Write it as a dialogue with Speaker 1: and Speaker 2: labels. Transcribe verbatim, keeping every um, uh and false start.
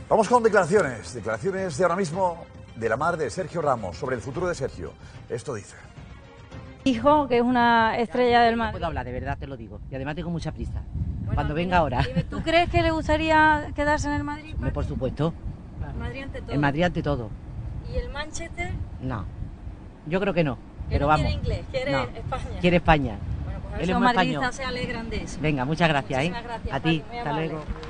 Speaker 1: Vamos con declaraciones, declaraciones de ahora mismo de la madre de Sergio Ramos sobre el futuro de Sergio. Esto dice.
Speaker 2: Hijo, que es una estrella del mar.
Speaker 3: No puedo hablar, de verdad te lo digo. Y además tengo mucha prisa.
Speaker 2: Bueno,
Speaker 3: Cuando
Speaker 2: mira,
Speaker 3: venga ahora.
Speaker 2: Dime, ¿tú crees que le gustaría quedarse en el Madrid?
Speaker 3: Hombre, por supuesto.
Speaker 2: Madrid ante todo.
Speaker 3: En Madrid ante todo.
Speaker 2: ¿Y el Manchester?
Speaker 3: No. Yo creo que no.
Speaker 2: Que
Speaker 3: Pero
Speaker 2: no
Speaker 3: vamos.
Speaker 2: quiere inglés, quiere
Speaker 3: No.
Speaker 2: España.
Speaker 3: Quiere España.
Speaker 2: Bueno, pues a ver
Speaker 3: Él
Speaker 2: si
Speaker 3: es
Speaker 2: los
Speaker 3: muy
Speaker 2: madridistas
Speaker 3: español.
Speaker 2: se alegran de eso.
Speaker 3: Venga, muchas gracias,
Speaker 2: Muchísimas
Speaker 3: ¿eh?
Speaker 2: gracias,
Speaker 3: A ti.
Speaker 2: Javi, muy
Speaker 3: Hasta
Speaker 2: amable.
Speaker 3: luego.